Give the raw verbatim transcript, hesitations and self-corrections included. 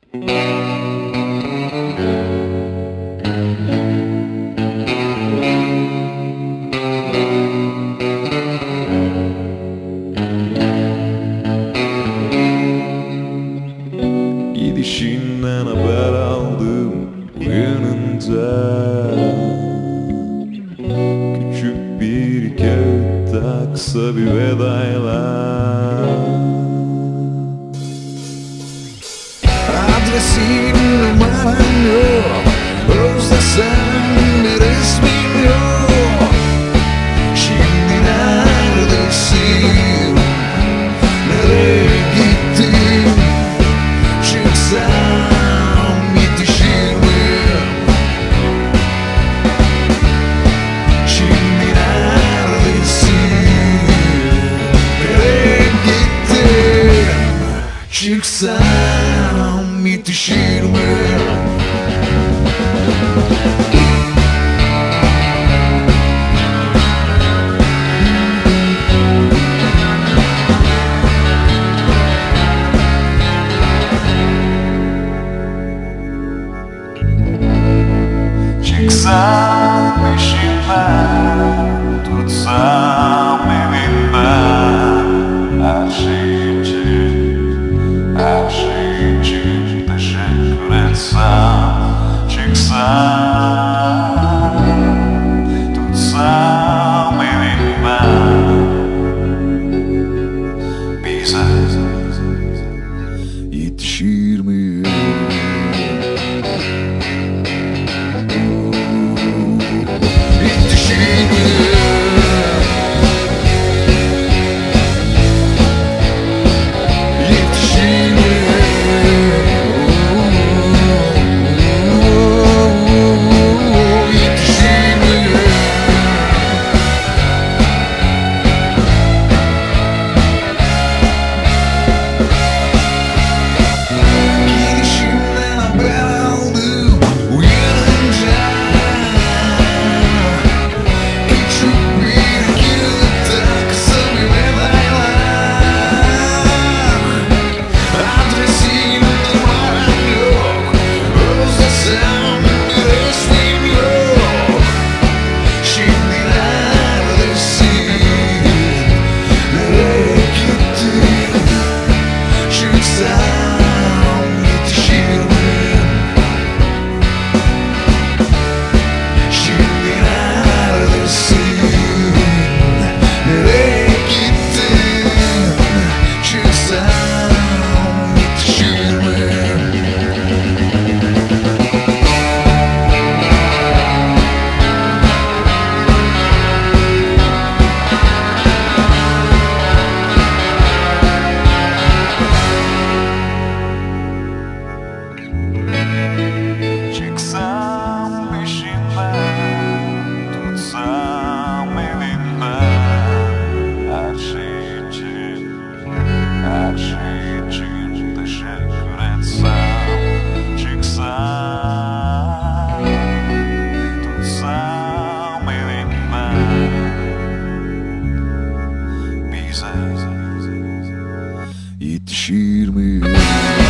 Gidişinden haber aldım uyanınca. Küçük bir kağıtta kısa bir vedayla. Adresin numaran yok, özlesem bir resmin yok. Şimdi neredesin, nereye gittin? Çıksam yetişir miyim? Şimdi neredesin, nereye gittin? Çıksam yetişir mi? Çıksam peşinden, tutsam elinden. Her şey için, her şey için teşekkür etsem. Çıksam, tutsam elinden. Bize Yetişir mi? Yetişir mi? Yetişir mi? Yetişir mi? Gidişimden haber aldım uyanınca. Küçük bir kağıtta kısa bir vedayla. Adresin numaran yok, özlesem bir resmin yok. Şimdi neredesin, nereye gittin? Çıksam yetişir miyim? Şimdi neredesin, nereye gittin? Çıksam yetişir miyim? çıksam peşinden, tutsam elinden. Her şey için, her şey için teşekkür etsem. Çıksam, tutsam elinden. Bize Yetişir mi?